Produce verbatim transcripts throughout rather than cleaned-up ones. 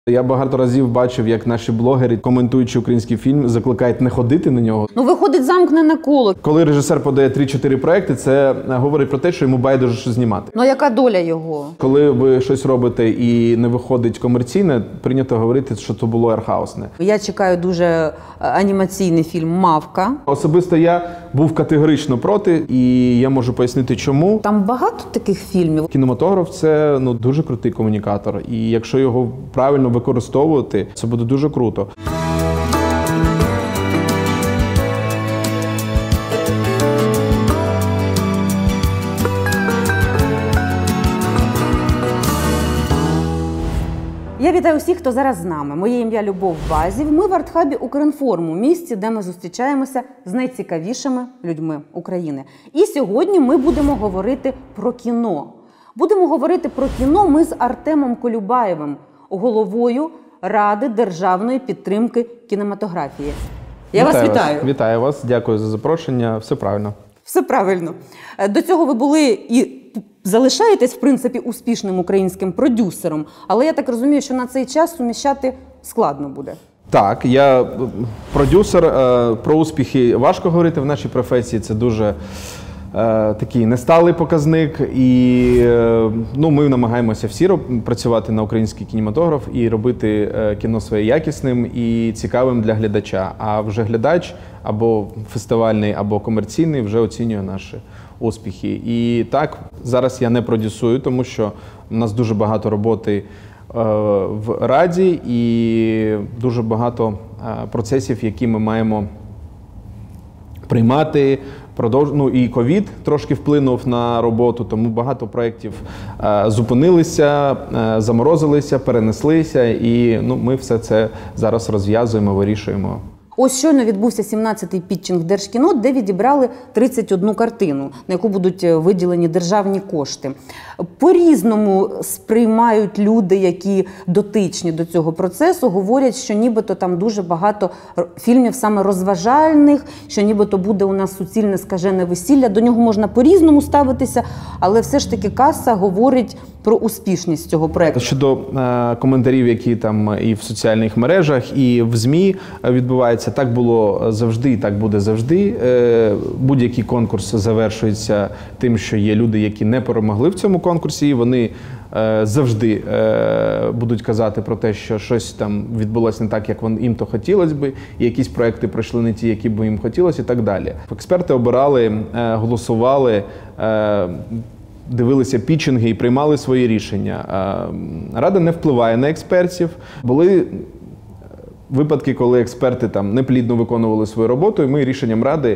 Я багато разів бачив, як наші блогери, коментуючи український фільм, закликають не ходити на нього. Ну, виходить замкнене коло. Коли режисер подає три-чотири проекти, це говорить про те, що йому байдуже що знімати. Ну, яка доля його? Коли ви щось робите і не виходить комерційне, прийнято говорити, що це було артхаусне. Я чекаю дуже анімаційний фільм «Мавка». Особисто я був категорично проти, і я можу пояснити, чому. Там багато таких фільмів. Кінематограф – це ну, дуже крутий комунікатор. І якщо його правильно використовувати, це буде дуже круто. Я вітаю всіх, хто зараз з нами. Моє ім'я Любов Базів. Ми в арт-хабі «Укрінформу», місці, де ми зустрічаємося з найцікавішими людьми України. І сьогодні ми будемо говорити про кіно. Будемо говорити про кіно ми з Артемом Колюбаєвим, головою Ради державної підтримки кінематографії. Я вітаю вас вітаю. Вас. Вітаю вас, дякую за запрошення. Все правильно. Все правильно. До цього ви були і залишаєтесь, в принципі, успішним українським продюсером, але я так розумію, що на цей час суміщати складно буде. Так, я продюсер, про успіхи важко говорити в нашій професії, це дуже такий несталий показник, і ну, ми намагаємося всі працювати на український кінематограф і робити кіно своє якісним і цікавим для глядача. А вже глядач або фестивальний, або комерційний вже оцінює наші успіхи. І так, зараз я не продюсую, тому що у нас дуже багато роботи в Раді і дуже багато процесів, які ми маємо приймати. Продовж... Ну, і ковід трошки вплинув на роботу, тому багато проєктів е, зупинилися, е, заморозилися, перенеслися, і ну, ми все це зараз розв'язуємо, вирішуємо. Ось щойно відбувся сімнадцятий пітчинг Держкіно, де відібрали тридцять одну картину, на яку будуть виділені державні кошти. По-різному сприймають люди, які дотичні до цього процесу, говорять, що нібито там дуже багато фільмів саме розважальних, що нібито буде у нас суцільне скажене весілля. До нього можна по-різному ставитися, але все ж таки каса говорить про успішність цього проєкту. Щодо е, коментарів, які там і в соціальних мережах, і в ЗМІ відбуваються, так було завжди і так буде завжди. Е, будь-який конкурс завершується тим, що є люди, які не перемогли в цьому конкурсі, і вони е, завжди е, будуть казати про те, що щось там відбулося не так, як їм то хотілося би, і якісь проекти пройшли не ті, які б їм хотілося, і так далі. Експерти обирали, е, голосували, е, дивилися пітчинги і приймали свої рішення. Рада не впливає на експертів. Були випадки, коли експерти там неплідно виконували свою роботу, і ми рішенням Ради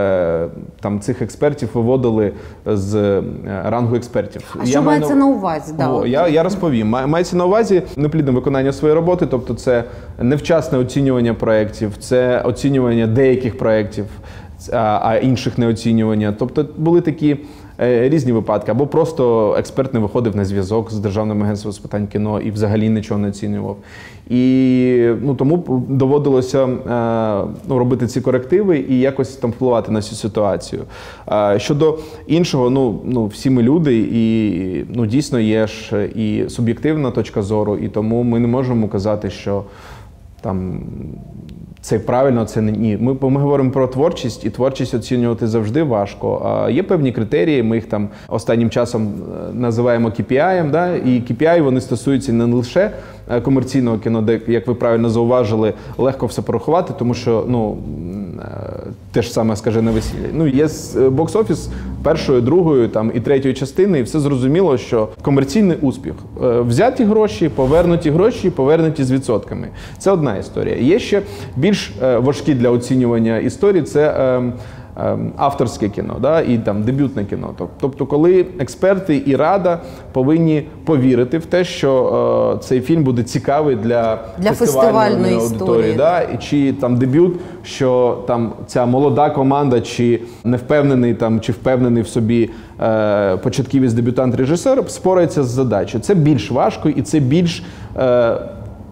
там цих експертів виводили з рангу експертів. А що я мається на увазі? Да, О, я, я розповім. Мається на увазі неплідне виконання своєї роботи, тобто це невчасне оцінювання проєктів, це оцінювання деяких проєктів, а інших не оцінювання. Тобто були такі різні випадки. Або просто експерт не виходив на зв'язок з Державним агентством з питань кіно і взагалі нічого не оцінював. І ну, тому доводилося ну, робити ці корективи і якось там впливати на цю ситуацію. Щодо іншого, ну, ну всі ми люди, і ну, дійсно є ж і суб'єктивна точка зору, і тому ми не можемо казати, що там це правильно, це не ні. Ми, ми говоримо про творчість, і творчість оцінювати завжди важко. А є певні критерії, ми їх там останнім часом називаємо кей пі ай, да? І кей пі ай вони стосуються не лише комерційного кіно, де, як ви правильно зауважили, легко все порахувати, тому що, ну, те ж саме скажене весілля. Ну, є бокс-офіс першої, другої там, і третьої частини, і все зрозуміло, що комерційний успіх. Взяті гроші, повернуті гроші, повернуті з відсотками. Це одна історія. Є ще більш важкі для оцінювання історії – це авторське кіно, да, і там дебютне кіно. Тобто, коли експерти і Рада повинні повірити в те, що е, цей фільм буде цікавий для, для фестивальної аудиторії, да, чи там дебют, що там ця молода команда, чи не впевнений там, чи впевнений в собі е, початківець дебютант-режисер спорається з задачею. Це більш важко і це більш е,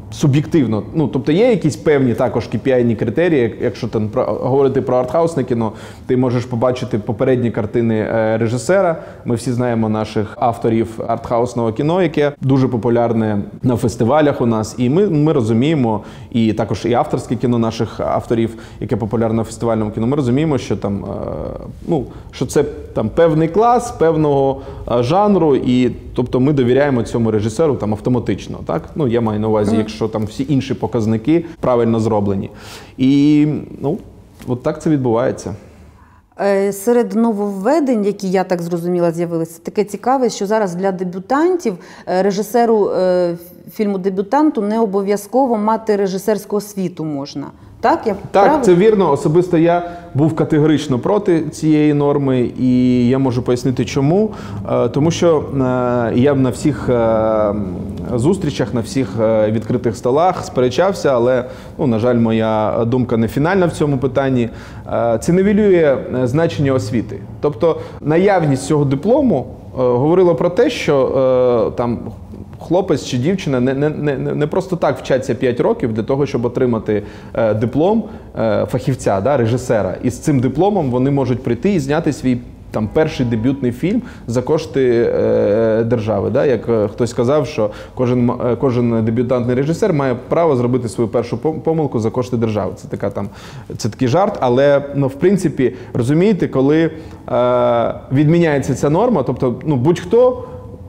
суб'єктивно. Ну, тобто є якісь певні також кей пі ай-ні критерії, якщо там про, говорити про артхаусне кіно, ти можеш побачити попередні картини е, режисера. Ми всі знаємо наших авторів артхаусного кіно, яке дуже популярне на фестивалях у нас. І ми, ми розуміємо, і також і авторське кіно наших авторів, яке популярне на фестивальному кіно, ми розуміємо, що там, е, ну, що це там певний клас, певного е, жанру, і тобто ми довіряємо цьому режисеру там автоматично, так? Ну, я маю на увазі, якщо там всі інші показники правильно зроблені. І, ну, от так це відбувається. Серед нововведень, які, я так зрозуміла, з'явилися, таке цікаве, що зараз для дебютантів, режисеру фільму «Дебютанту» не обов'язково мати режисерську освіту можна. Так, я так, правильно? Це вірно. Особисто я був категорично проти цієї норми, і я можу пояснити, чому. Тому що я на всіх зустрічах, на всіх відкритих столах сперечався, але, ну, на жаль, моя думка не фінальна в цьому питанні. Це нівелює значення освіти. Тобто наявність цього диплому говорила про те, що там хлопець чи дівчина не, не, не, не просто так вчаться п'ять років для того, щоб отримати е, диплом е, фахівця, да, режисера. І з цим дипломом вони можуть прийти і зняти свій там перший дебютний фільм за кошти е, держави. Да? Як е, хтось сказав, що кожен, е, кожен дебютантний режисер має право зробити свою першу помилку за кошти держави. Це, така, там, це такий жарт, але, ну, в принципі, розумієте, коли е, відміняється ця норма, тобто, ну, будь-хто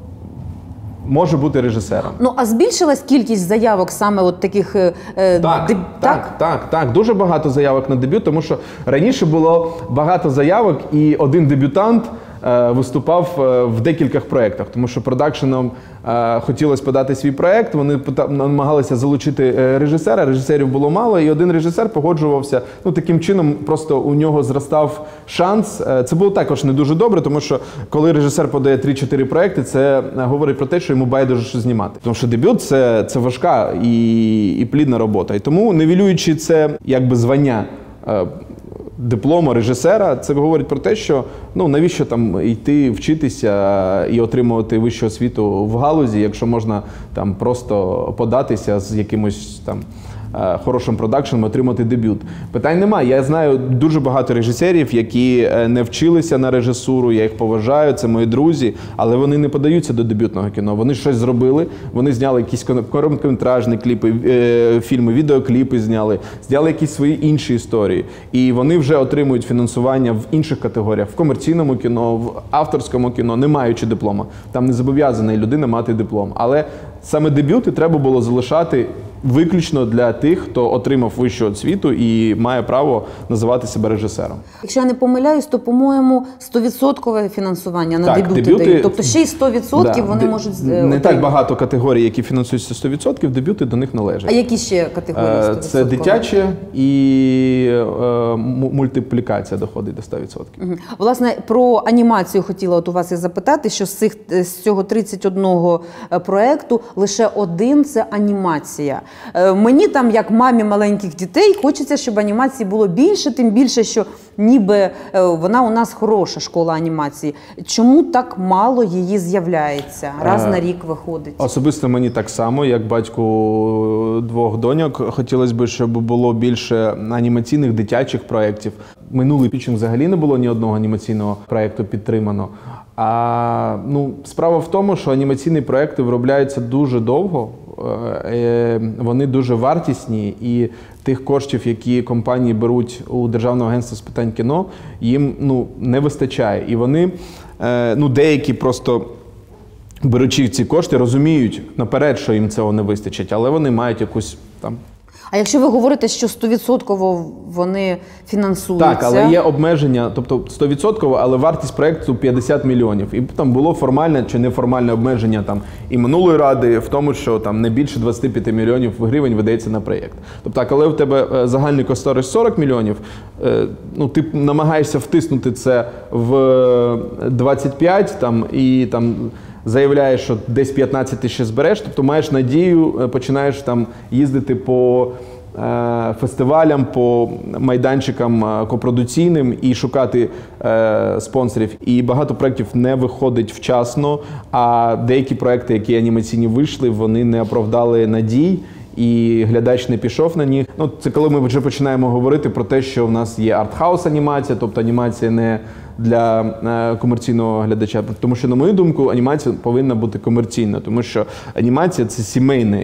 може бути режисером. Ну, а збільшилась кількість заявок саме от таких е, так, деб... так, так, так, дуже багато заявок на дебют, тому що раніше було багато заявок і один дебютант е, виступав е, в декількох проєктах, тому що продакшеном е, хотілося подати свій проєкт, вони намагалися залучити е, режисера, режисерів було мало, і один режисер погоджувався, ну, таким чином просто у нього зростав шанс. Е, це було також не дуже добре, тому що коли режисер подає три-чотири проєкти, це говорить про те, що йому байдуже що знімати. Тому що дебют це, – це важка і, і плідна робота. І тому, нівелюючи це якби звання е, диплома режисера, це говорить про те, що, ну, навіщо там йти вчитися і отримувати вищу освіту в галузі, якщо можна там просто податися з якимось там хорошим продакшеном, отримати дебют. Питань немає. Я знаю дуже багато режисерів, які не вчилися на режисуру, я їх поважаю, це мої друзі, але вони не подаються до дебютного кіно. Вони щось зробили, вони зняли якісь короткометражні кліпи, фільми, відеокліпи зняли, зняли якісь свої інші історії. І вони вже отримують фінансування в інших категоріях, в комерційному кіно, в авторському кіно, не маючи диплома. Там не зобов'язана людина мати диплом. Але саме дебюти треба було залишати виключно для тих, хто отримав вищу освіту і має право називати себе режисером. Якщо я не помиляюсь, то, по-моєму, сто відсотків фінансування на так, дебюти, дебюти дають. Тобто ще й сто відсотків да, вони де, можуть не отримати. так багато категорій, які фінансуються сто відсотків, дебюти до них належать. А які ще категорії сто відсотків? Це дитячі і е, мультиплікація доходить до ста відсотків. Угу. Власне, про анімацію хотіла от у вас і запитати, що з, цих, з цього тридцять одного проєкту лише один – це анімація. Мені там, як мамі маленьких дітей, хочеться, щоб анімації було більше, тим більше, що ніби вона у нас хороша школа анімації. Чому так мало її з'являється? Раз на рік виходить. Особисто мені так само, як батьку двох доньок, хотілося б, щоб було більше анімаційних дитячих проєктів. Минулий пітчинг взагалі не було ні одного анімаційного проєкту підтримано. А, ну, справа в тому, що анімаційні проєкти виробляються дуже довго, вони дуже вартісні, і тих коштів, які компанії беруть у Державного агентства з питань кіно, їм, ну, не вистачає. І вони, ну, деякі просто, беручи ці кошти, розуміють наперед, що їм цього не вистачить, але вони мають якусь там... А якщо ви говорите, що сто відсотків вони фінансуються? Так, але є обмеження, тобто сто відсотків, але вартість проєкту п'ятдесят мільйонів. І там було формальне чи неформальне обмеження там і минулої ради в тому, що там не більше двадцяти п'яти мільйонів гривень видається на проєкт. Тобто, коли в тебе загальний кошторис сорок мільйонів, ну, ти намагаєшся втиснути це в двадцять п'ять там, і там заявляєш, що десь п'ятнадцять ти ще збереш, тобто маєш надію, починаєш там їздити по е, фестивалям, по майданчикам копродуційним і шукати е, спонсорів. І багато проєктів не виходить вчасно, а деякі проєкти, які анімаційні вийшли, вони не оправдали надій. і глядач не пішов на них. Ну, це коли ми вже починаємо говорити про те, що в нас є артхаус анімація, тобто анімація не для е, комерційного глядача. Тому що, на мою думку, анімація повинна бути комерційна, тому що анімація – це сімейний,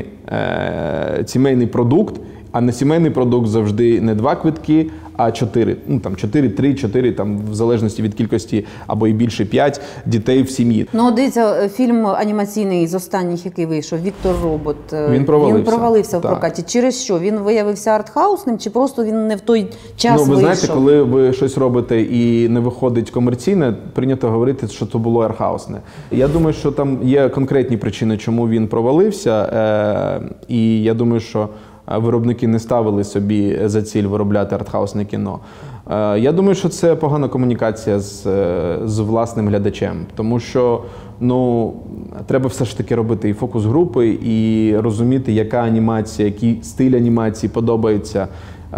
е, сімейний продукт, а на сімейний продукт завжди не два квитки, а чотири. Ну, там, чотири, три, чотири, там, в залежності від кількості, або і більше п'ять дітей в сім'ї. Ну, дивіться, фільм анімаційний з останніх, який вийшов, «Віктор Робот», він провалився, він провалився в так. прокаті. Через що? Він виявився артхаусним, чи просто він не в той час ну, ви вийшов? знаєте, коли ви щось робите і не виходить комерційне, прийнято говорити, що це було артхаусне. Я думаю, що там є конкретні причини, чому він провалився, е- і я думаю, що виробники не ставили собі за ціль виробляти артхаусне кіно. Я думаю, що це погана комунікація з, з власним глядачем, тому що ну, треба все ж таки робити і фокус-групи, і розуміти, яка анімація, який стиль анімації подобається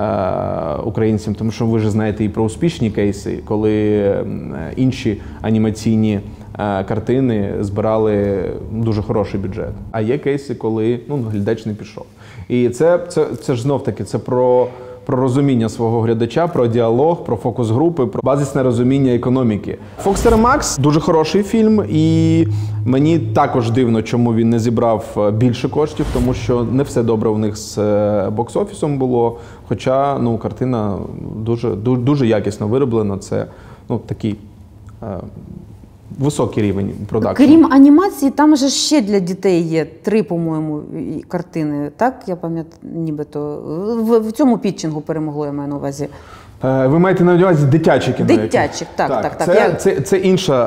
е, українцям, тому що ви ж знаєте і про успішні кейси, коли інші анімаційні е, картини збирали дуже хороший бюджет. А є кейси, коли ну, глядач не пішов. І це, це, це ж знов-таки це про, про розуміння свого глядача, про діалог, про фокус-групи, про базисне розуміння економіки. «Фокстер Макс» – дуже хороший фільм, і мені також дивно, чому він не зібрав більше коштів, тому що не все добре у них з бокс-офісом було, хоча ну, картина дуже, дуже, дуже якісно вироблена, це ну, такий е, високий рівень продакшн. Крім анімації, там же ще для дітей є три, по-моєму, картини, так? Я пам'ятаю, нібито. В, в цьому пітчингу перемогло, я маю на увазі. Ви маєте на увазі дитячі кіно? Дитячих, так, так, так. так. Це, Я... це, це,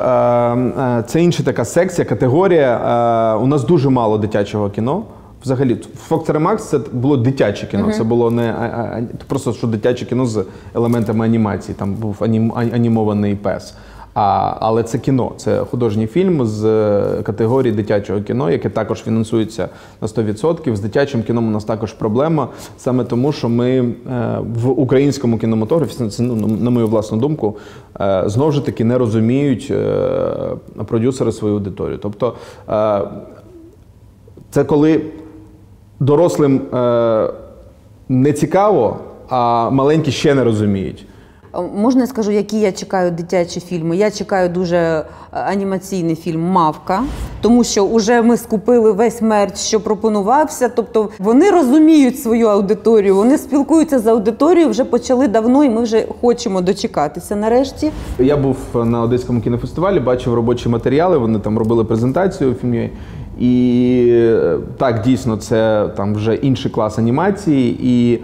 інша, це інша така секція, категорія. У нас дуже мало дитячого кіно. Взагалі, «Фокстер Макс» – це було дитяче кіно, uh-huh. це було не а, а, просто що дитяче кіно з елементами анімації, там був анім, анімований пес. А, але це кіно, це художній фільм з категорії дитячого кіно, яке також фінансується на сто відсотків. З дитячим кіном у нас також проблема, саме тому, що ми е, в українському кінематографі, це, ну, на мою власну думку, е, знову ж таки не розуміють е, продюсери свою аудиторію. Тобто е, це коли дорослим е, не цікаво, а маленькі ще не розуміють. Можна я скажу, які я чекаю дитячі фільми? Я чекаю дуже анімаційний фільм «Мавка», тому що вже ми скупили весь мерч, що пропонувався. Тобто вони розуміють свою аудиторію, вони спілкуються з аудиторією, вже почали давно, і ми вже хочемо дочекатися нарешті. Я був на Одеському кінофестивалі, бачив робочі матеріали, вони там робили презентацію у фільмі. І так, дійсно, це там вже інший клас анімації, і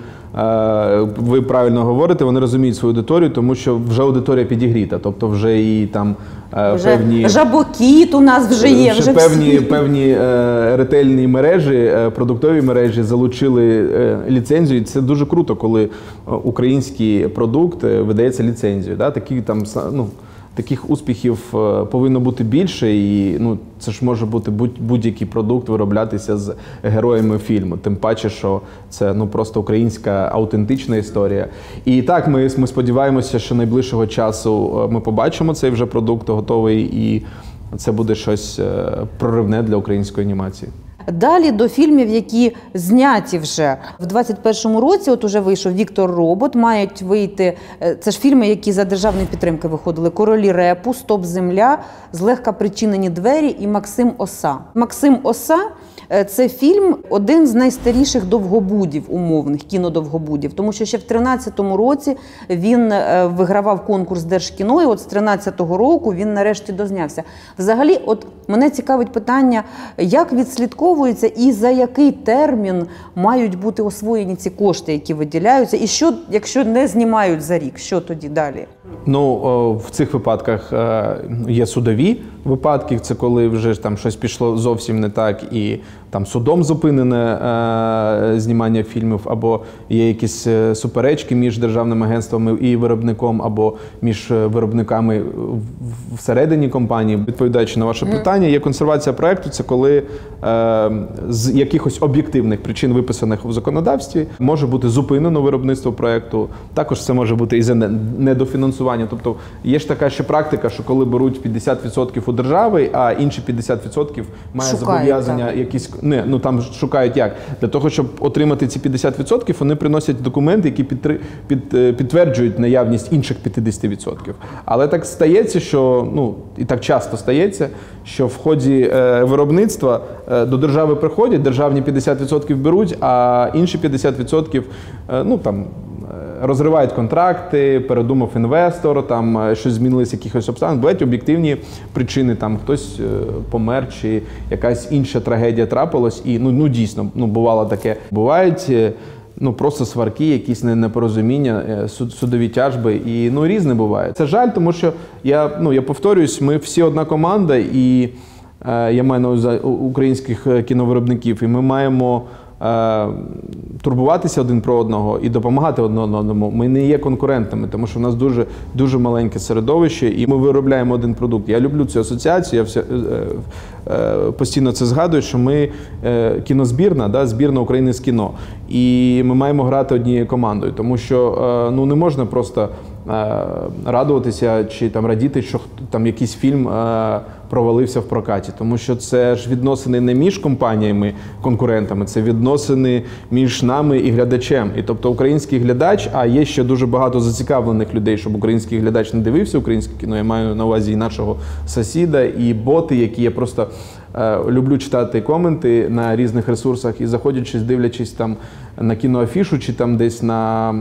ви правильно говорите, вони розуміють свою аудиторію, тому що вже аудиторія підігріта, тобто вже і там вже певні... Жабокіт у нас вже є. Вже, вже певні, всі. певні е, ретельні мережі, е, продуктові мережі залучили е, ліцензію. І це дуже круто, коли український продукт видається ліцензією. Да? Такі там, ну, таких успіхів повинно бути більше, і ну, це ж може бути будь, будь-який продукт вироблятися з героями фільму. Тим паче, що це ну, просто українська аутентична історія. І так, ми, ми сподіваємося, що найближчого часу ми побачимо цей вже продукт готовий, і це буде щось проривне для української анімації. Далі до фільмів, які зняті вже. В двадцять першому році, от уже вийшов «Віктор Робот», мають вийти, це ж фільми, які за державної підтримки виходили, «Королі репу», «Стоп, земля», «Злегка причинені двері» і «Максим Оса». «Максим Оса» – це фільм, один з найстаріших довгобудів, умовних, кінодовгобудів, тому що ще в тринадцятому році він вигравав конкурс Держкіно, і от з тринадцятого року він нарешті дознявся. Взагалі, от мене цікавить питання, як відслідковується і за який термін мають бути освоєні ці кошти, які виділяються, і що, якщо не знімають за рік, що тоді далі? Ну, в цих випадках є судові випадки, це коли вже там щось пішло зовсім не так і там судом зупинене знімання фільмів, або є якісь суперечки між державними агентствами і виробником, або між виробниками всередині компанії. Відповідаючи на ваше mm. питання, є консервація проєкту, це коли з якихось об'єктивних причин, виписаних у законодавстві, може бути зупинено виробництво проєкту. Також це може бути і за недофінансування. Тобто є ж така ще практика, що коли беруть п'ятдесят відсотків у держави, а інші п'ятдесят відсотків має Шукають, зобов'язання так. якісь Не, ну там шукають як. Для того, щоб отримати ці п'ятдесят відсотків, вони приносять документи, які підтри... під... підтверджують наявність інших п'ятдесят відсотків. Але так стається, що, ну, і так часто стається, що в ході е, виробництва е, до держави приходять, державні п'ятдесят відсотків беруть, а інші п'ятдесят відсотків, е, ну, там, розривають контракти, передумав інвестор, там щось змінилися якихось обставин. Бувають об'єктивні причини, там хтось помер чи якась інша трагедія трапилась. І ну, ну дійсно, ну бувало таке. Бувають ну просто сварки, якісь непорозуміння, судові тяжби і ну різне буває. Це жаль, тому що я, ну, я повторююсь, ми всі одна команда, і е, я маю на увазі українських кіновиробників, і ми маємо турбуватися один про одного і допомагати один одному. Ми не є конкурентами, тому що в нас дуже, дуже маленьке середовище, і ми виробляємо один продукт. Я люблю цю асоціацію, я все, е, е, постійно це згадую, що ми е, кінозбірна, да, збірна України з кіно. І ми маємо грати однією командою, тому що е, ну, не можна просто е, радуватися чи там радіти, що там якийсь фільм е, провалився в прокаті, тому що це ж відносини не між компаніями, конкурентами, це відносини між нами і глядачем. І тобто український глядач, а є ще дуже багато зацікавлених людей, щоб український глядач не дивився українське кіно. Я маю на увазі і нашого сусіда, і боти, які я просто е, люблю читати коменти на різних ресурсах і заходячись, дивлячись там на кіноафішу чи там десь на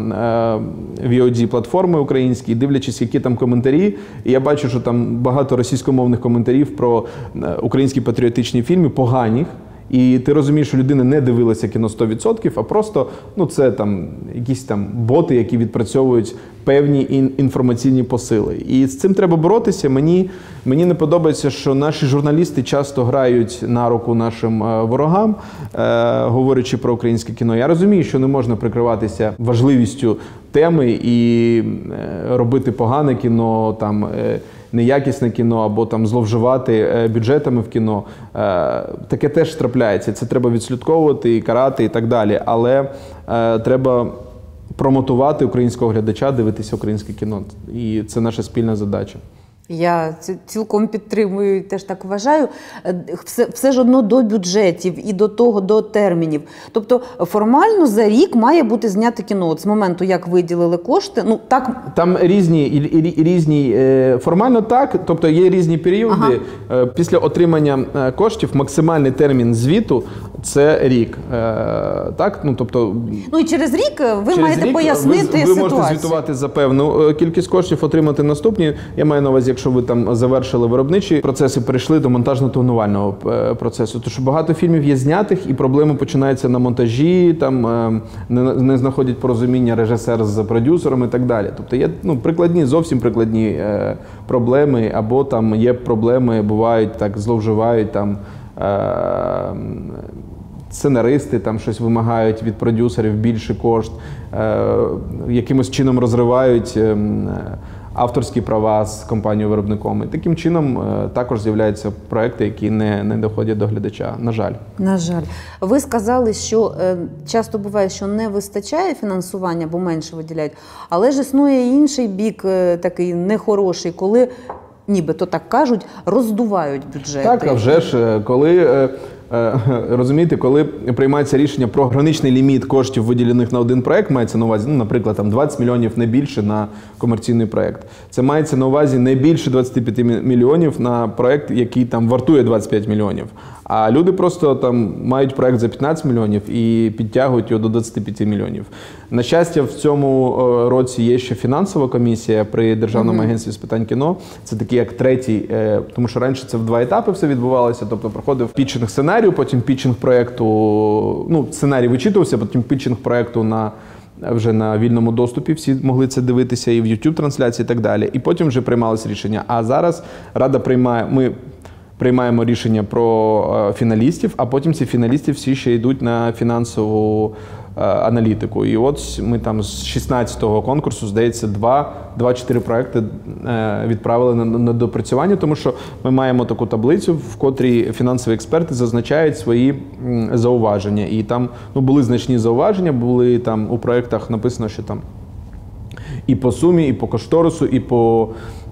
е, ві о ді-платформи українські, дивлячись, які там коментарі. І я бачу, що там багато російськомовних коментарів про українські патріотичні фільми, поганих. І ти розумієш, що людина не дивилася кіно сто відсотків, а просто, ну, це там якісь там боти, які відпрацьовують певні ін- інформаційні посили. І з цим треба боротися. Мені, мені не подобається, що наші журналісти часто грають на руку нашим е, ворогам, е, говорячи про українське кіно. Я розумію, що не можна прикриватися важливістю теми і е, робити погане кіно, там, е, неякісне кіно або там зловживати бюджетами в кіно. Таке теж трапляється. Це треба відслідковувати і карати і так далі. Але е, треба промотувати українського глядача, дивитися українське кіно. І це наша спільна задача. Я цілком підтримую і теж так вважаю. Все, все ж одно до бюджетів і до того, до термінів. Тобто формально за рік має бути знято кіно. От з моменту, як виділили кошти, ну так... Там різні, і, і, різні формально так, тобто є різні періоди. Ага. Після отримання коштів максимальний термін звіту – це рік. Так? Ну, тобто, ну і через рік ви через маєте рік пояснити ви, ви ситуацію. Ви можете звітувати за певну кількість коштів, отримати наступні. Я маю на увазі, якщо ви там завершили виробничі процеси, перейшли до монтажно-тонувального процесу. Тому що багато фільмів є знятих, і проблеми починаються на монтажі, там не, не знаходять порозуміння режисер з продюсером і так далі. Тобто є ну, прикладні, зовсім прикладні е, проблеми, або там є проблеми, бувають, так, зловживають там е, сценаристи, там щось вимагають від продюсерів більше кошт, е, якимось чином розривають е, авторські права з компанією-виробником. І таким чином е, також з'являються проекти, які не, не доходять до глядача, на жаль. На жаль. Ви сказали, що е, часто буває, що не вистачає фінансування, бо менше виділяють, але ж існує інший бік, е, такий нехороший, коли, нібито так кажуть, роздувають бюджети. Так, а вже ж, коли... Е, Розумієте, коли приймається рішення про граничний ліміт коштів, виділених на один проект, мається на увазі, ну, наприклад, там двадцять мільйонів, не більше на комерційний проект. Це мається на увазі не більше двадцять п'ять мільйонів на проект, який там вартує двадцять п'ять мільйонів. А люди просто там мають проект за п'ятнадцять мільйонів і підтягують його до двадцять п'ять мільйонів. На щастя, в цьому році є ще фінансова комісія при Державному агентстві з питань кіно. Це такий як третій, тому що раніше це в два етапи все відбувалося, тобто проходив пітчинг сценарію, потім пітчинг проекту, ну, сценарій вичитувався, потім пітчинг проекту на вже на вільному доступі, всі могли це дивитися і в YouTube-трансляції і так далі. І потім вже приймалось рішення. А зараз Рада приймає, ми приймаємо рішення про фіналістів, а потім ці фіналісти всі ще йдуть на фінансову аналітику. І от ми там з шістнадцятого конкурсу, здається, два, два-чотири проекти відправили на, на допрацювання, тому що ми маємо таку таблицю, в котрій фінансові експерти зазначають свої зауваження. І там ну, були значні зауваження, були там у проектах написано, що там і по сумі, і по кошторису, і по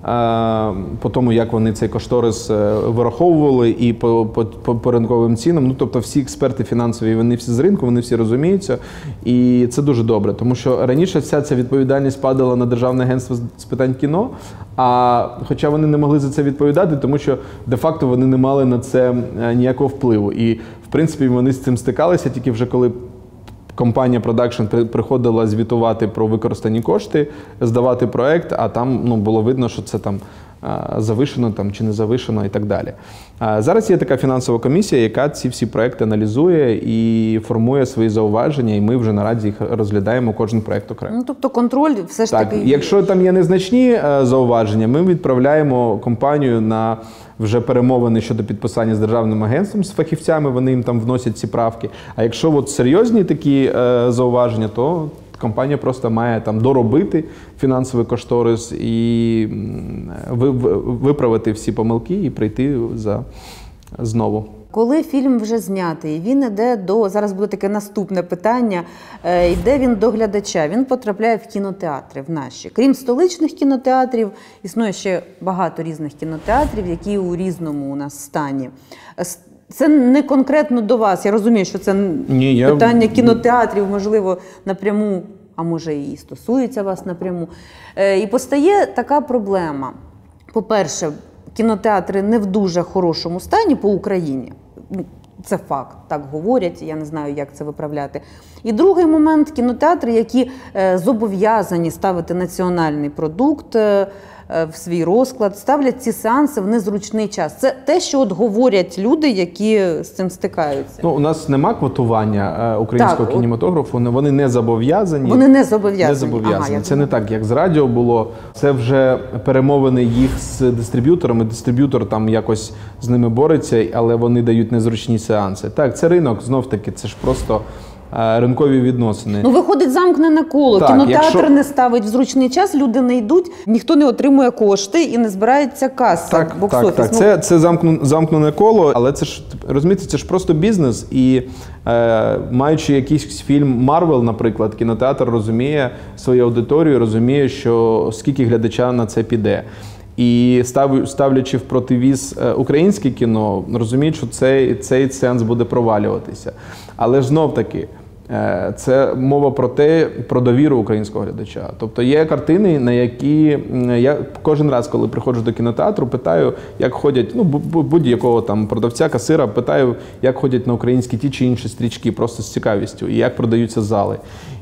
по тому, як вони цей кошторис вираховували і по, по, по, по ринковим цінам. Ну, тобто всі експерти фінансові, вони всі з ринку, вони всі розуміються. І це дуже добре, тому що раніше вся ця відповідальність падала на Державне агентство з питань кіно, а хоча вони не могли за це відповідати, тому що де-факто вони не мали на це ніякого впливу. І, в принципі, вони з цим стикалися тільки вже коли компанія продакшн приходила звітувати про використані кошти, здавати проект, а там ну, було видно, що це там завишено там, чи не завишено і так далі. Зараз є така фінансова комісія, яка ці всі проекти аналізує і формує свої зауваження, і ми вже наразі їх розглядаємо, кожен проект окремо. Ну, тобто контроль все ж так, таки... Якщо там є незначні зауваження, ми відправляємо компанію на вже перемовини щодо підписання з Державним агентством, з фахівцями, вони їм там вносять ці правки. А якщо от серйозні такі е, зауваження, то компанія просто має там доробити фінансовий кошторис і виправити всі помилки і прийти за знову. Коли фільм вже знятий, він йде до, зараз буде таке наступне питання, йде він до глядача, він потрапляє в кінотеатри в наші. Крім столичних кінотеатрів, існує ще багато різних кінотеатрів, які у різному у нас стані. Це не конкретно до вас, я розумію, що це Ні, питання я... кінотеатрів, можливо, напряму, а може і стосується вас напряму. І постає така проблема. По-перше, кінотеатри не в дуже хорошому стані по Україні. Це факт, так говорять, я не знаю, як це виправляти. І другий момент – кінотеатри, які зобов'язані ставити національний продукт в свій розклад, ставлять ці сеанси в незручний час. Це те, що от говорять люди, які з цим стикаються. Ну, у нас нема квотування українського так, кінематографу, вони не зобов'язані. Вони не зобов'язані. Не зобов'язані. Ага, це не так, як з радіо було. Це вже перемовини їх з дистриб'юторами. Дистриб'ютор там якось з ними бореться, але вони дають незручні сеанси. Так, це ринок, знов-таки, це ж просто ринкові відносини. Ну, виходить замкнене коло. Так, кінотеатр якщо... не ставить в зручний час, люди не йдуть, ніхто не отримує кошти і не збирається каса. Так, так, так. Ну... Це, це замкну, замкнене коло, але це ж, розумієте, це ж просто бізнес. І е, маючи якийсь фільм Марвел, наприклад, кінотеатр розуміє свою аудиторію, розуміє, що скільки глядача на це піде. І став, ставлячи в противіз українське кіно, розуміють, що цей, цей сеанс буде провалюватися. Але ж знов-таки, це мова про те, про довіру українського глядача. Тобто є картини, на які я кожен раз, коли приходжу до кінотеатру, питаю, як ходять, ну, будь-якого там продавця, касира, питаю, як ходять на українські ті чи інші стрічки, просто з цікавістю, і як продаються зали.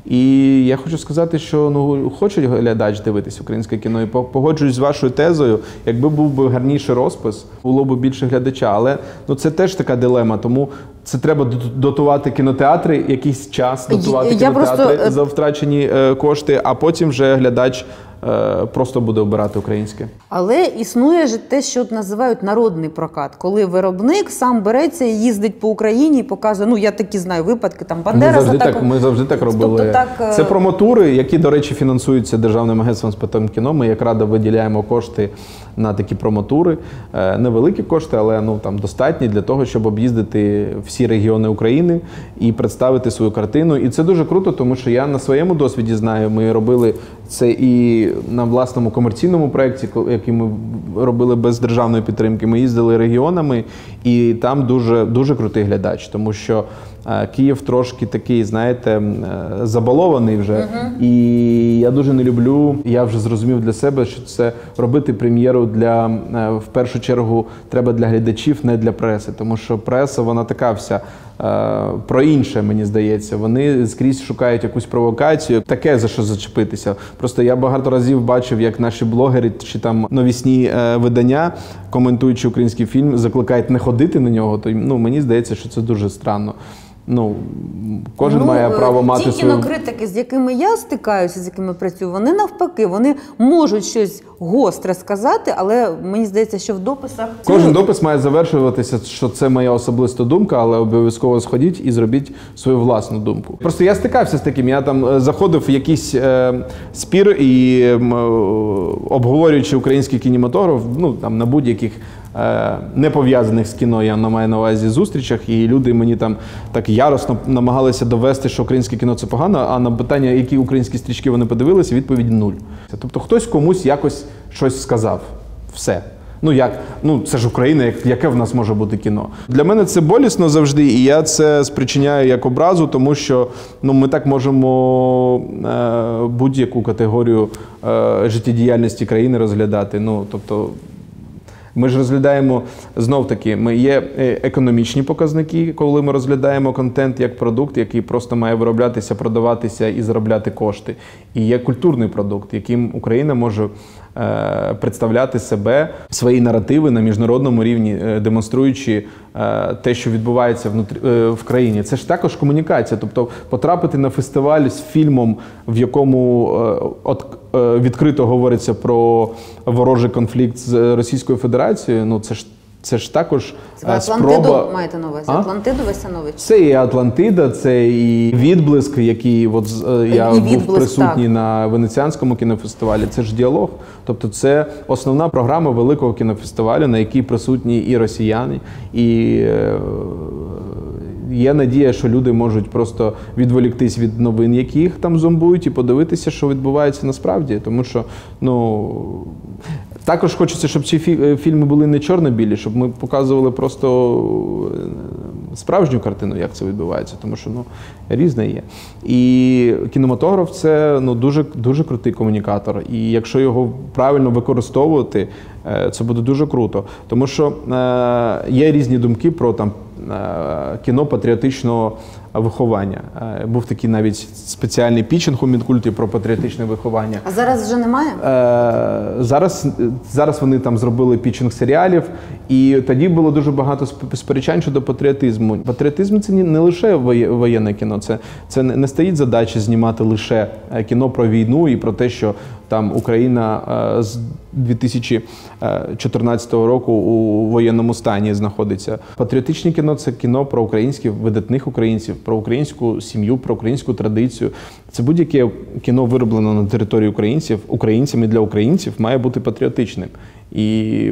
І я хочу сказати, що ну, хоче глядач дивитися українське кіно, і погоджуюсь з вашою тезою, якби був би гарніший розпис, було б більше глядача. Але ну, це теж така дилема, тому це треба дотувати кінотеатри, якийсь час дотувати я кінотеатри просто... за втрачені е, кошти, а потім вже глядач е, просто буде обирати українське. Але існує ж те, що називають народний прокат, коли виробник сам береться і їздить по Україні і показує, ну я такі знаю випадки, там Бандера ми завжди, за так, ми завжди так робили. Тобто, так... Це промотури, які, до речі, фінансуються Державним агентством з питань кіно. Ми як рада виділяємо кошти на такі промотури. Невеликі кошти, але ну, там, достатні для того, щоб об'їздити всі регіони України і представити свою картину. І це дуже круто, тому що я на своєму досвіді знаю, ми робили це і на власному комерційному проєкті, який ми робили без державної підтримки. Ми їздили регіонами, і там дуже, дуже крутий глядач, тому що Київ трошки такий, знаєте, забалований вже. Uh-huh. І я дуже не люблю, я вже зрозумів для себе, що це робити прем'єру для, в першу чергу, треба для глядачів, не для преси. Тому що преса, вона така вся про інше, мені здається. Вони скрізь шукають якусь провокацію, таке за що зачепитися. Просто я багато разів бачив, як наші блогери чи там новісні видання, коментуючи український фільм, закликають не ходити на нього. То, ну, мені здається, що це дуже странно. Ну, кожен ну, має право мати ті свою... Ті кінокритики, з якими я стикаюся, з якими працюю, вони навпаки, вони можуть щось гостре сказати, але мені здається, що в дописах... Кожен допис має завершуватися, що це моя особиста думка, але обов'язково сходіть і зробіть свою власну думку. Просто я стикався з таким, я там заходив в якийсь е, спір і е, обговорюючи український кінематограф, ну, там, на будь-яких не пов'язаних з кіно, я маю на увазі зустрічах, і люди мені там так яростно намагалися довести, що українське кіно – це погано, а на питання, які українські стрічки вони подивилися, відповідь – нуль. Тобто хтось комусь якось щось сказав. Все. Ну як, ну це ж Україна, яке в нас може бути кіно? Для мене це болісно завжди, і я це спричиняю як образу, тому що ну, ми так можемо е, будь-яку категорію е, життєдіяльності країни розглядати. Ну, тобто, ми ж розглядаємо, знов-таки, ми є економічні показники, коли ми розглядаємо контент як продукт, який просто має вироблятися, продаватися і заробляти кошти. І є культурний продукт, яким Україна може е, представляти себе, свої наративи на міжнародному рівні, е, демонструючи е, те, що відбувається внутрі, е, в країні. Це ж також комунікація. Тобто потрапити на фестиваль з фільмом, в якому е, от, е, відкрито говориться про ворожий конфлікт з Російською Федерацією, ну це ж Це ж також це Атлантиду спроба... маєте на увазі? А? Атлантиду Весянович? Це і Атлантида, це і відблиск, який от, я і був відблиск, присутній так. на Венеціанському кінофестивалі. Це ж діалог. Тобто це основна програма великого кінофестивалю, на якій присутні і росіяни, і е, є надія, що люди можуть просто відволіктись від новин, які їх там зомбують, і подивитися, що відбувається насправді. Тому що, ну... Також хочеться, щоб ці фільми були не чорно-білі, щоб ми показували просто справжню картину, як це відбувається, тому що ну, різне є. І кінематограф – це ну, дуже, дуже крутий комунікатор. І якщо його правильно використовувати, це буде дуже круто. Тому що е, є різні думки про там, е, кіно патріотичного виховання. Е, був такий навіть спеціальний пітчинг у Мінкульті про патріотичне виховання. А зараз вже немає? Е, зараз, зараз вони там зробили пітчинг серіалів, і тоді було дуже багато сперечань щодо патріотизму. Патріотизм – це не лише воєнне кіно, це, це не стоїть задача знімати лише кіно про війну і про те, що там Україна е, з дві тисячі чотирнадцятого року у воєнному стані знаходиться. Патріотичне кіно – це кіно про українських, видатних українців, про українську сім'ю, про українську традицію. Це будь-яке кіно, вироблено на території українців, українцями для українців, має бути патріотичним. І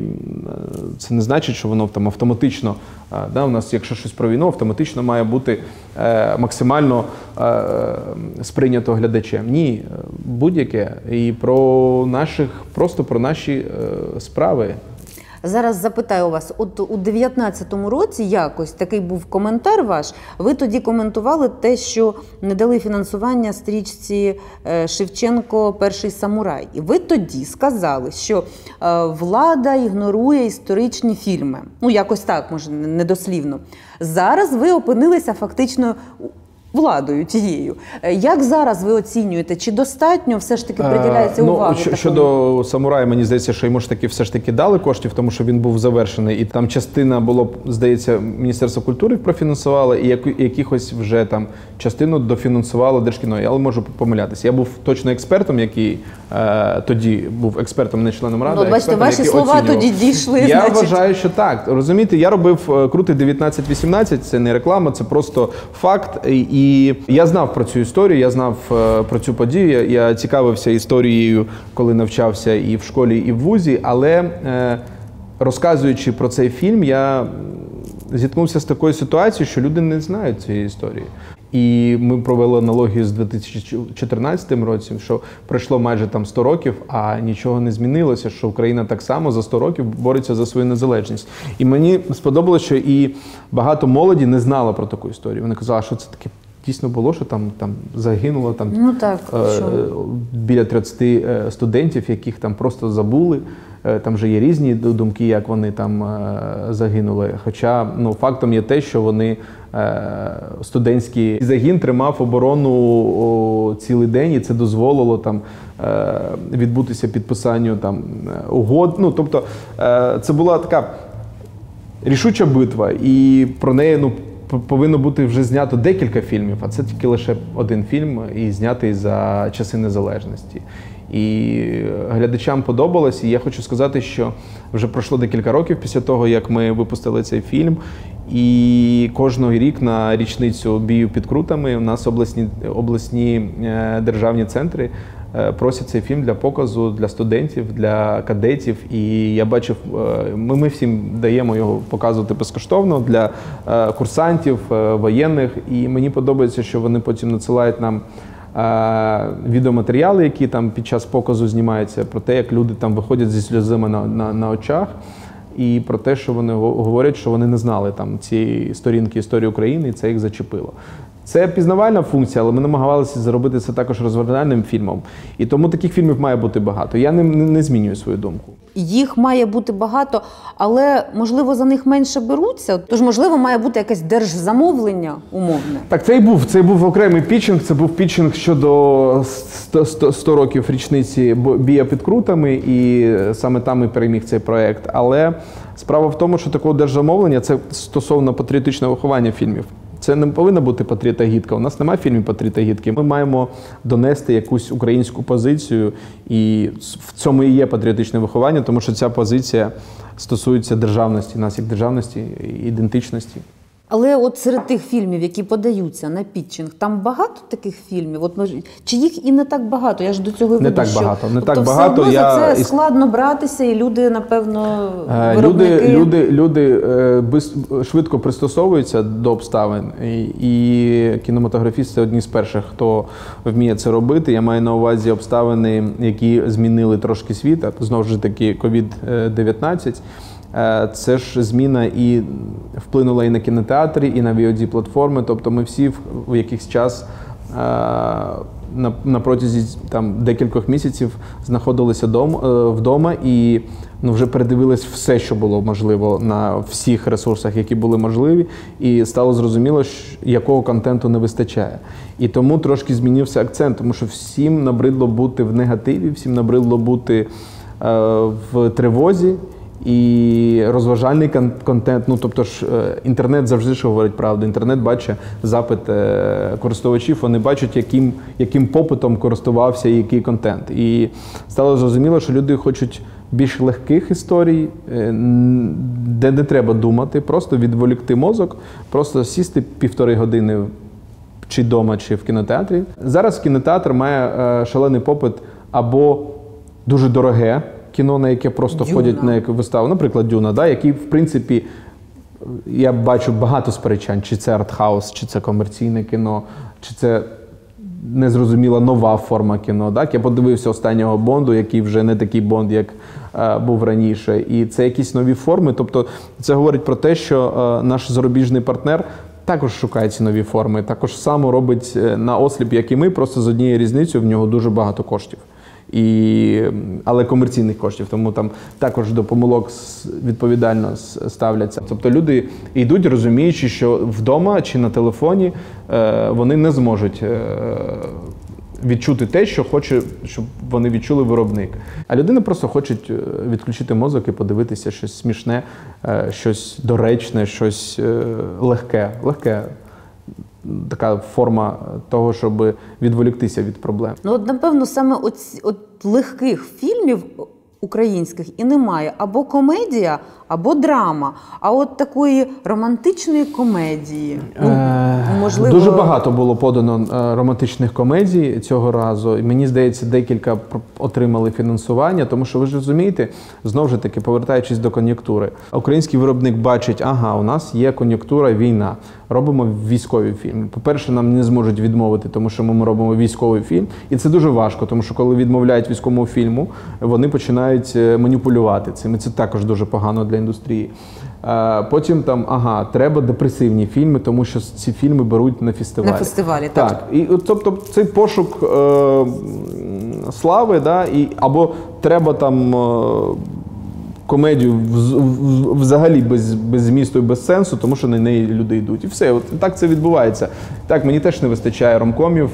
це не значить, що воно там автоматично, да, у нас, якщо щось про війну, автоматично має бути е, максимально е, сприйнято глядачем. Ні, будь-яке. І про наших, просто про наші е, справи. Зараз запитаю вас, от у дев'ятнадцятому році якось такий був коментар ваш, ви тоді коментували те, що не дали фінансування стрічці Шевченко «Перший самурай». І ви тоді сказали, що влада ігнорує історичні фільми. Ну, якось так, може, недослівно. Зараз ви опинилися фактично владою тією. Як зараз ви оцінюєте, чи достатньо все ж таки приділяється ну, увагу? Щодо такому? «Самурая», мені здається, що йому ж таки все ж таки дали коштів, тому що він був завершений. І там частина було, здається, Міністерство культури профінансувало, і якихось вже там частину дофінансувало Держкіно. Я можу помилятися. Я був точно експертом, який е, тоді був експертом, не членом ради. Ну, бачите, ваші слова оцінював. Тоді дійшли. Я значить. вважаю, що так. Розумієте, я робив «Крутий дев'ятнадцять вісімнадцять», це не реклама, це просто факт. І І я знав про цю історію, я знав е, про цю подію, я, я цікавився історією, коли навчався і в школі, і в вузі, але е, розказуючи про цей фільм, я зіткнувся з такою ситуацією, що люди не знають цієї історії. І ми провели аналогію з дві тисячі чотирнадцятим роком, що пройшло майже там сто років, а нічого не змінилося, що Україна так само за сто років бореться за свою незалежність. І мені сподобалося, що і багато молоді не знало про таку історію. Вони казали, що це таке дійсно було, що там, там загинуло там, ну, так, е, біля тридцяти студентів, яких там просто забули. Там же є різні думки, як вони там е, загинули. Хоча ну, фактом є те, що вони е, студентський загін тримав оборону о, цілий день, і це дозволило там е, відбутися підписанню там угод. Ну, тобто е, це була така рішуча битва, і про неї ну, повинно бути вже знято декілька фільмів, а це тільки лише один фільм, і знятий за часи незалежності. І глядачам подобалось, і я хочу сказати, що вже пройшло декілька років після того, як ми випустили цей фільм, і кожного рік на річницю бію під Крутами у нас обласні, обласні державні центри просять цей фільм для показу, для студентів, для кадетів. І я бачив, ми, ми всім даємо його показувати безкоштовно для курсантів, воєнних. І мені подобається, що вони потім надсилають нам відеоматеріали, які там під час показу знімаються, про те, як люди там виходять зі сльозами на, на, на очах. І про те, що вони говорять, що вони не знали там ці сторінки історії України, і це їх зачепило. Це пізнавальна функція, але ми намагалися зробити це також розважальним фільмом. І тому таких фільмів має бути багато. Я не, не, не змінюю свою думку. Їх має бути багато, але, можливо, за них менше беруться? Тож, можливо, має бути якесь держзамовлення умовне? Так, це і був. Це був окремий пітчинг. Це був пітчинг щодо сто років річниці «Бія під Крутами», і саме там і переміг цей проєкт. Але справа в тому, що такого держзамовлення – це стосовно патріотичного виховання фільмів. Це не повинна бути патріотагідка. У нас немає фільмів патріотагідки. Ми маємо донести якусь українську позицію, і в цьому і є патріотичне виховання, тому що ця позиція стосується державності, нас як державності, ідентичності. Але от серед тих фільмів, які подаються на пітчинг, там багато таких фільмів? От, чи їх і не так багато? Я ж до цього і веду, Не так що... багато. Не тобто так багато. Все я... за це складно братися, і люди, напевно, виробники... Люди, люди, люди швидко пристосовуються до обставин. І кінематографісти одні з перших, хто вміє це робити. Я маю на увазі обставини, які змінили трошки світ. Знову ж таки, ковід дев'ятнадцять. Це ж зміна і вплинула і на кінотеатрі, і на ві о ді-платформи. Тобто ми всі в, в якийсь час на, на протязі там, декількох місяців знаходилися дом, вдома і ну, вже передивились все, що було можливо на всіх ресурсах, які були можливі. І стало зрозуміло, що, якого контенту не вистачає. І тому трошки змінився акцент, тому що всім набридло бути в негативі, всім набридло бути е, в тривозі. І розважальний контент, ну тобто ж інтернет завжди ж говорить правду. Інтернет бачить запит користувачів, вони бачать, яким, яким попитом користувався і який контент. І стало зрозуміло, що люди хочуть більш легких історій, де не треба думати, просто відволікти мозок, просто сісти півтори години чи вдома, чи в кінотеатрі. Зараз кінотеатр має шалений попит або дуже дороге кіно, на яке просто Дюна. ходять на яку виставу, наприклад, «Дюна», да, який, в принципі, я бачу багато сперечань, чи це артхаус, чи це комерційне кіно, чи це незрозуміла нова форма кіно. Так? Я подивився останнього Бонду, який вже не такий Бонд, як е, був раніше. І це якісь нові форми. Тобто це говорить про те, що е, наш зарубіжний партнер також шукає ці нові форми, також само робить на осліп, як і ми, просто з однією різницею, в нього дуже багато коштів. І, але комерційних коштів, тому там також до помилок відповідально ставляться. Тобто люди йдуть, розуміючи, що вдома чи на телефоні е, вони не зможуть е, відчути те, що хоче, щоб вони відчули виробник. А людина просто хоче відключити мозок і подивитися щось смішне, е, щось доречне, щось е, легке, легке. Така форма того, щоб відволіктися від проблем. Ну, от, напевно, саме от, от легких фільмів українських і немає. Або комедія, або драма. А от такої романтичної комедії, ну, можливо... Дуже багато було подано романтичних комедій цього разу. І мені здається, декілька отримали фінансування, тому що, ви ж розумієте, знову ж таки, повертаючись до кон'юнктури, український виробник бачить, ага, у нас є кон'юнктура, війна, робимо військові фільми. По-перше, нам не зможуть відмовити, тому що ми робимо військовий фільм. І це дуже важко, тому що коли відмовляють військовому фільму, вони починають маніпулювати цим. І це також дуже погано для індустрії. Потім там, ага, треба депресивні фільми, тому що ці фільми беруть на фестивалі. На фестивалі, так. Так. І, тобто цей пошук е, слави, да, і, або треба там е, комедію взагалі без, без змісту і без сенсу, тому що на неї люди йдуть. І все, от так це відбувається. Так, мені теж не вистачає ромкомів.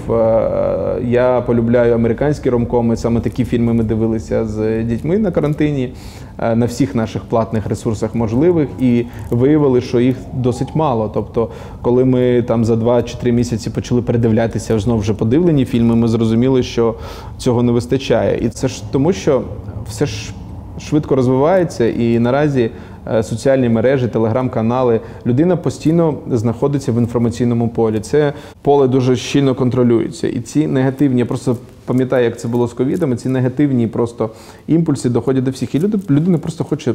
Я полюбляю американські ромкоми. Саме такі фільми ми дивилися з дітьми на карантині, на всіх наших платних ресурсах можливих, і виявили, що їх досить мало. Тобто, коли ми там за два чи три місяці почали передивлятися знову вже подивлені фільми, ми зрозуміли, що цього не вистачає. І це ж тому, що все ж швидко розвивається, і наразі соціальні мережі, телеграм-канали. Людина постійно знаходиться в інформаційному полі. Це поле дуже щільно контролюється. І ці негативні, я просто пам'ятаю, як це було з ковідом, ці негативні просто імпульси доходять до всіх. І люди, людина просто хоче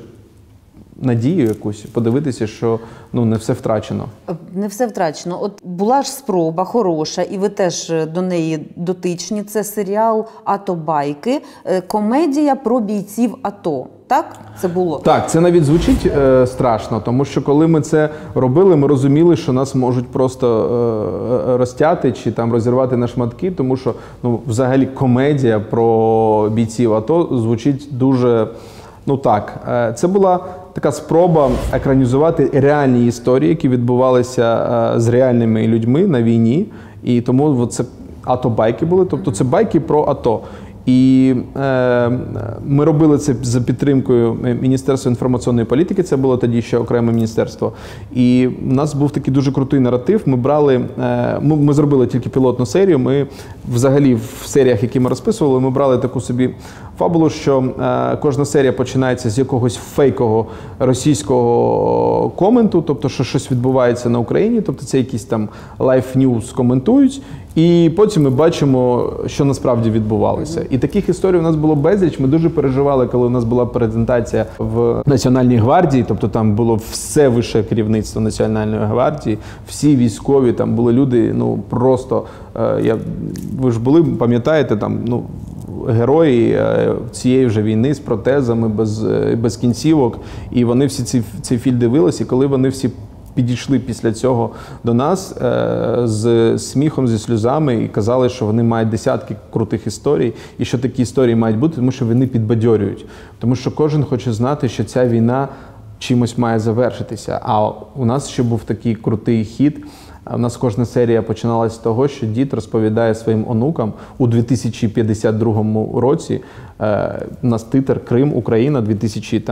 надію якусь, подивитися, що ну, не все втрачено. Не все втрачено. От була ж спроба хороша, і ви теж до неї дотичні. Це серіал «Ато-байки», комедія про бійців АТО. Так? Це було? Так, це навіть звучить е, страшно, тому що коли ми це робили, ми розуміли, що нас можуть просто е, розтяти чи там розірвати на шматки, тому що ну, взагалі комедія про бійців АТО звучить дуже, ну так, е, це була така спроба екранізувати реальні історії, які відбувалися е, з реальними людьми на війні, і тому це ато-байки були, тобто це байки про АТО. І е, ми робили це за підтримкою Міністерства інформаційної політики, це було тоді ще окреме міністерство. І в нас був такий дуже крутий наратив. Ми брали, е, ми, ми зробили тільки пілотну серію. Ми взагалі в серіях, які ми розписували, ми брали таку собі фабулу, що е, кожна серія починається з якогось фейкового російського коменту, тобто що щось відбувається на Україні, тобто це якісь там Life News коментують. І потім ми бачимо, що насправді відбувалося. І таких історій у нас було безліч. Ми дуже переживали, коли у нас була презентація в Національній гвардії, тобто там було все вище керівництво Національної гвардії, всі військові, там були люди, ну просто, е, я, ви ж були, пам'ятаєте, там, ну, герої е, цієї вже війни з протезами, без, е, без кінцівок, і вони всі ці, цей фільм дивилися, і коли вони всі підійшли після цього до нас е, з сміхом, зі сльозами і казали, що вони мають десятки крутих історій і що такі історії мають бути, тому що вони підбадьорюють. Тому що кожен хоче знати, що ця війна чимось має завершитися. А у нас ще був такий крутий хід. У нас кожна серія починалася з того, що дід розповідає своїм онукам у дві тисячі п'ятдесят другому році, е, у нас титр «Крим, Україна», дві тисячі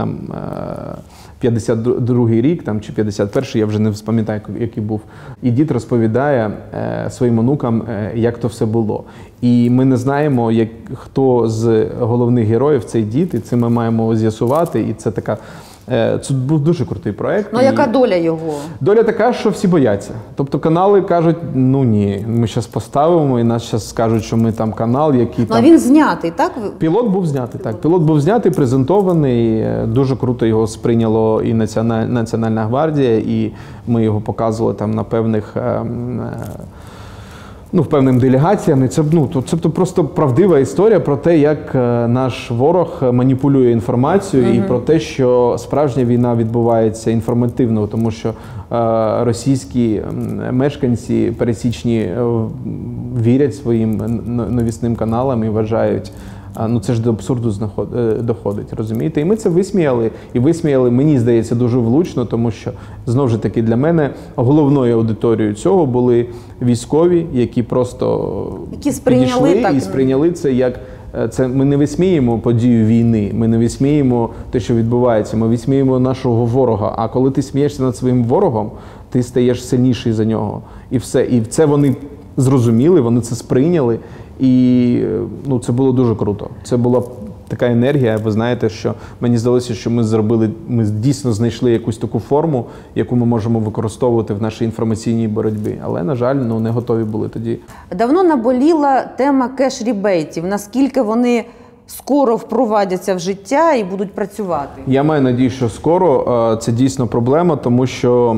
п'ятдесят другий рік там, чи п'ятдесят перший, я вже не пам'ятаю, який був. І дід розповідає е, своїм онукам, е, як то все було. І ми не знаємо, як, хто з головних героїв цей дід, і це ми маємо з'ясувати, і це така... Це був дуже крутий проєкт. Ну, яка доля його? Доля така, що всі бояться. Тобто канали кажуть, ну ні, ми зараз поставимо, і нас зараз скажуть, що ми там канал, який ну, там... А він знятий, так? Пілот був знятий, так. Пілот був знятий, презентований, дуже круто його сприйняло і Національна, Національна гвардія, і ми його показували там на певних... Ну, в певним делегаціям. І це, ну, це просто правдива історія про те, як наш ворог маніпулює інформацією, mm-hmm. і про те, що справжня війна відбувається інформативно, тому що е, російські мешканці пересічні вірять своїм новісним каналам і вважають, ну це ж до абсурду доходить, розумієте? І ми це висміяли, і висміяли, мені здається, дуже влучно, тому що, знову ж таки, для мене головною аудиторією цього були військові, які просто які сприйняли, підійшли так, і сприйняли це як... Це ми не висміємо подію війни, ми не висміємо те, що відбувається, ми висміємо нашого ворога. А коли ти смієшся над своїм ворогом, ти стаєш сильніший за нього. І все. І це вони зрозуміли, вони це сприйняли. І ну, це було дуже круто. Це була така енергія. Ви знаєте, що мені здалося, що ми зробили, ми дійсно знайшли якусь таку форму, яку ми можемо використовувати в нашій інформаційній боротьбі. Але, на жаль, ну, не готові були тоді. Давно наболіла тема кеш-рібейтів. Наскільки вони скоро впровадяться в життя і будуть працювати? Я маю надію, що скоро. Це дійсно проблема, тому що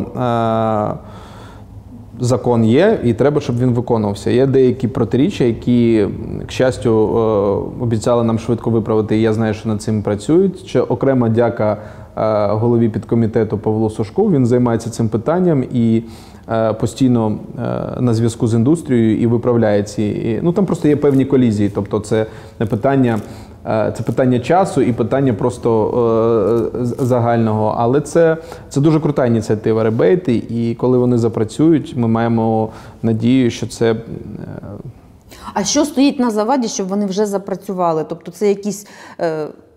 закон є, і треба, щоб він виконувався. Є деякі протиріччя, які, к щастю, обіцяли нам швидко виправити, і я знаю, що над цим працюють. Ще окрема дяка голові підкомітету Павлу Сушку, він займається цим питанням і постійно на зв'язку з індустрією і виправляє ці. Ну, там просто є певні колізії, тобто це не питання... Це питання часу і питання просто е, загального, але це, це дуже крута ініціатива ребейти, і коли вони запрацюють, ми маємо надію, що це... Е... А що стоїть на заваді, щоб вони вже запрацювали? Тобто це якісь е,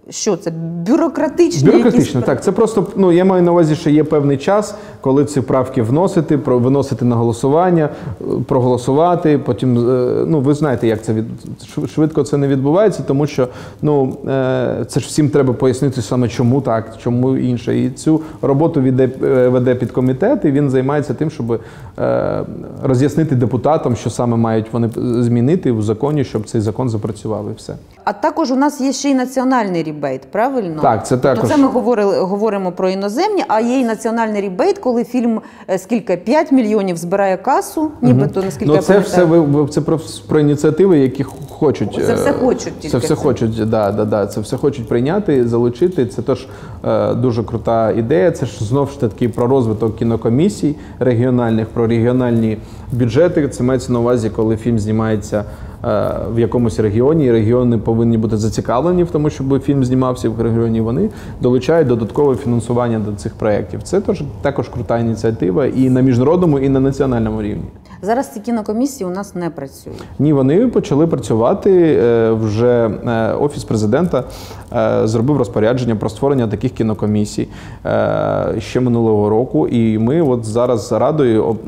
що це? Бюрократичні Бюрократично, якісь... так. Це просто, ну, я маю на увазі, що є певний час, коли ці правки вносити, про- виносити на голосування, е, проголосувати, потім, е, ну, ви знаєте, як це від... шв- швидко це не відбувається, тому що, ну, е, це ж всім треба пояснити саме чому так, чому інше. І цю роботу веде, е, веде підкомітет, і він займається тим, щоб е, роз'яснити депутатам, що саме мають вони змінити в законі, щоб цей закон запрацював і все. А також у нас є ще й національний ребейт, правильно? Так, це також. Тобто це ми говорили, говоримо про іноземні, а є й національний ребейт, коли фільм е, скільки, п'ять мільйонів збирає касу, нібито, наскільки Ну, я це пам'ятаю. все ви, ви- це про, про ініціативи, які хочуть. Це все е, хочуть тільки Це все це. хочуть, да, да, да. Це все хочуть прийняти, залучити. Це теж е, дуже крута ідея. Це ж знов ж таки про розвиток кінокомісій регіональних, про регіональні бюджети. Це мається на увазі, коли фільм знімається е, в якомусь регіоні, і регіони повинні бути зацікавлені в тому, щоб фільм знімався в регіоні. Вони долучають додаткове фінансування до цих проєктів. Це теж також крута ініціатива і на міжнародному, і на національному рівні. Зараз ці кінокомісії у нас не працюють. Ні, вони почали працювати. е, Вже е, Офіс президента е, зробив розпорядження про створення таких кінокомісій е, ще минулого року. І ми от зараз з Радою об-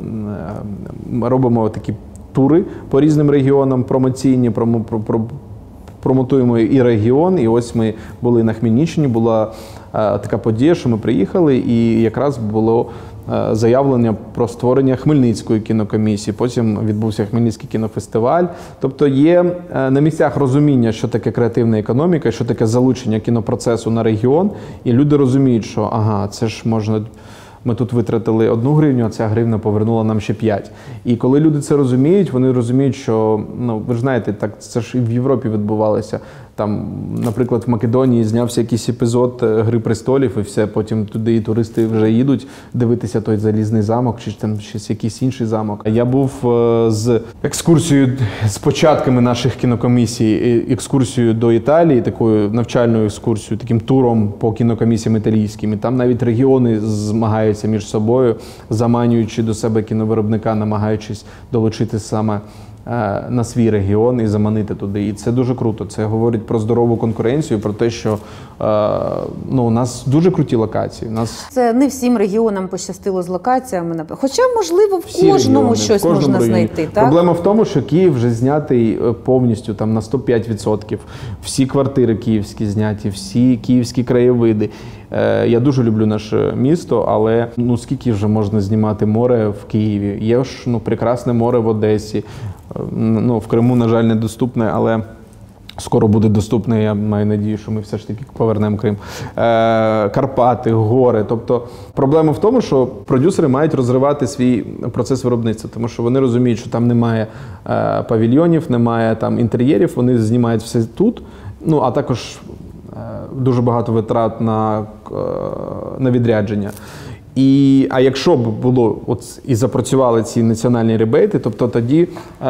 е, робимо такі тури по різним регіонам промоційні, промо- про- про- промотуємо і регіон. І ось ми були на Хмельниччині, була е, така подія, що ми приїхали, і якраз було е, заявлення про створення Хмельницької кінокомісії. Потім відбувся Хмельницький кінофестиваль. Тобто є е, на місцях розуміння, що таке креативна економіка, що таке залучення кінопроцесу на регіон. І люди розуміють, що ага, це ж можна... Ми тут витратили одну гривню, а ця гривня повернула нам ще п'ять. І коли люди це розуміють, вони розуміють, що, ну, ви ж знаєте, так це ж і в Європі відбувалося. Там, наприклад, в Македонії знявся якийсь епізод «Гри престолів», і все, потім туди і туристи вже їдуть дивитися той залізний замок, чи там щось якийсь інший замок. Я був е, з екскурсією, з початками наших кінокомісій, е, екскурсією до Італії, такою навчальною екскурсією, таким туром по кінокомісіям італійським. І там навіть регіони змагаються між собою, заманюючи до себе кіновиробника, намагаючись долучити саме на свій регіон і заманити туди. І це дуже круто. Це говорить про здорову конкуренцію, про те, що ну, у нас дуже круті локації. У нас Це не всім регіонам пощастило з локаціями. напев- Хоча, можливо, в всі кожному регіони, щось в кожному можна районі. знайти. Так? Проблема в тому, що Київ вже знятий е, повністю там, на сто п'ять відсотків. Всі квартири київські зняті, всі київські краєвиди. Е, Я дуже люблю наше місто, але ну, скільки вже можна знімати море в Києві? Є ж ну, прекрасне море в Одесі. Е, Ну, в Криму, на жаль, недоступне, але скоро буде доступне, я маю надію, що ми все ж таки повернемо Крим. Е, Карпати, гори. Тобто проблема в тому, що продюсери мають розривати свій процес виробництва, тому що вони розуміють, що там немає е, павільйонів, немає там інтер'єрів, вони знімають все тут. Ну, а також е, дуже багато витрат на, е, на відрядження. І, а якщо б було от, і запрацювали ці національні ребейти, тобто тоді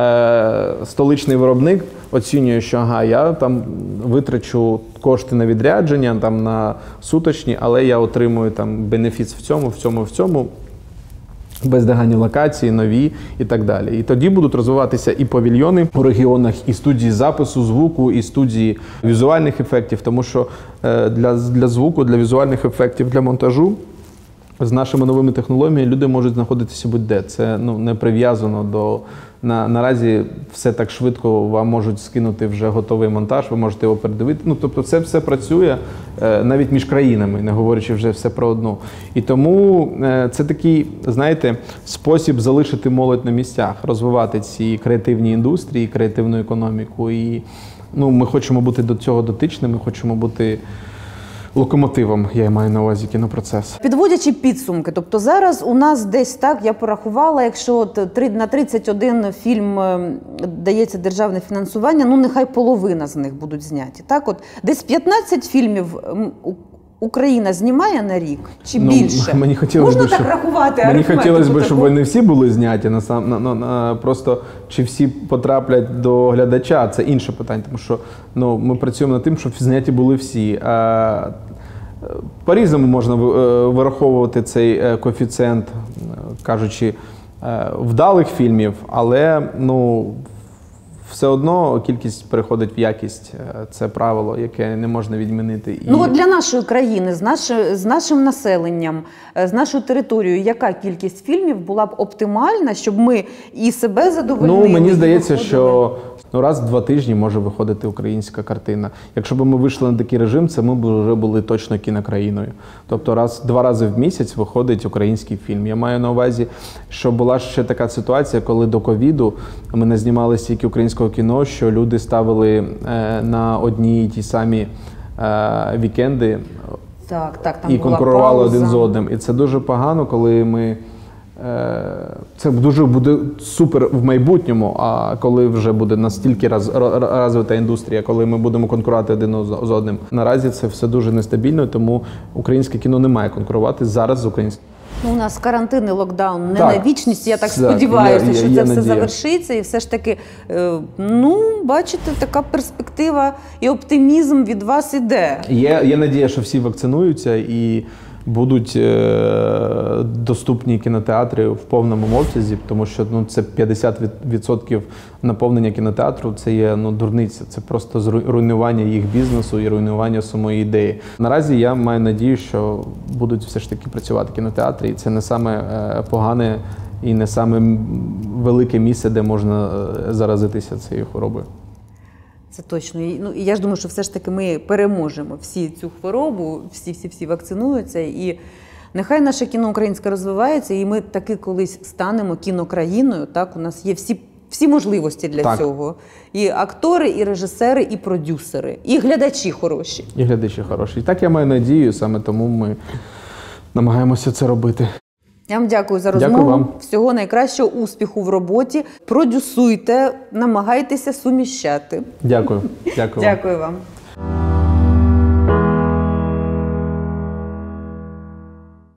е, столичний виробник оцінює, що ага, я там витрачу кошти на відрядження, там, на суточні, але я отримую там бенефіт в цьому, в цьому, в цьому, бездоганні локації, нові і так далі. І тоді будуть розвиватися і павільйони у регіонах, і студії запису звуку, і студії візуальних ефектів, тому що е, для, для звуку, для візуальних ефектів, для монтажу з нашими новими технологіями люди можуть знаходитися будь-де. Це ну, не прив'язано до... На, наразі все так швидко вам можуть скинути вже готовий монтаж, ви можете його передивити. Ну, тобто це все працює е, навіть між країнами, не говорячи вже все про одну. І тому е, це такий, знаєте, спосіб залишити молодь на місцях, розвивати ці креативні індустрії, креативну економіку. І ну, ми хочемо бути до цього дотичними, хочемо бути локомотивом, я маю на увазі кінопроцес. Підводячи підсумки, тобто зараз у нас десь так, я порахувала, якщо от три- на тридцять один фільм е, дається державне фінансування, ну нехай половина з них будуть зняті. Так, от десь п'ятнадцять фільмів м, У- Україна знімає на рік чи Ну, більше? мені хотілося Можна б, так щоб- рахувати? Мені арифметику хотілося б, щоб таку? вони всі були зняті, на сам, на, на, на, просто чи всі потраплять до глядача, це інше питання, тому що ну, ми працюємо над тим, щоб зняті були всі. А, по-різному можна е, вираховувати цей е, коефіцієнт, е, кажучи, е, вдалих фільмів, але ну, все одно кількість переходить в якість. Це правило, яке не можна відмінити. І... Ну от для нашої країни, з, наш, з нашим населенням, з нашою територією, яка кількість фільмів була б оптимальна, щоб ми і себе задовольнили? Ну, мені здається, виходили... що ну, раз в два тижні може виходити українська картина. Якщо б ми вийшли на такий режим, це ми б вже були точно кінокраїною. Тобто раз, два рази в місяць виходить український фільм. Я маю на увазі, що була ще така ситуація, коли до ковіду ми не знімали стільки українського кіно, що люди ставили е, на одні й ті самі е, вікенди так, так, там і була конкурували пауза. один з одним. І це дуже погано, коли ми... Це дуже буде супер в майбутньому, а коли вже буде настільки роз, розвита індустрія, коли ми будемо конкурувати один з одним. Наразі це все дуже нестабільно, тому українське кіно не має конкурувати зараз з українським. Ну, у нас карантин і локдаун не Так, на вічність. Я так так, сподіваюся, є- що є це все надія. завершиться. І все ж таки, е, ну, бачите, така перспектива і оптимізм від вас іде. Є, є надія, що всі вакцинуються і будуть е, доступні кінотеатри в повному обсязі, тому що ну, це п'ятдесят відсотків наповнення кінотеатру, це є ну, дурниця, це просто зру- руйнування їх бізнесу і руйнування самої ідеї. Наразі я маю надію, що будуть все ж таки працювати кінотеатри, і це не саме е, погане і не саме м- велике місце, де можна е, заразитися цією хворобою. Це точно. І, ну, і я ж думаю, що все ж таки ми переможемо всі цю хворобу, всі-всі-всі вакцинуються. І нехай наше кіно українське розвивається, і ми таки колись станемо кінокраїною. Так, у нас є всі, всі можливості для Так. цього. І актори, і режисери, і продюсери, і глядачі хороші. І глядачі хороші. І так я маю надію, саме тому ми намагаємося це робити. Я вам дякую за Дякую розмову. вам. Всього найкращого, успіху в роботі. Продюсуйте, намагайтеся суміщати. Дякую. Дякую вам. Дякую вам.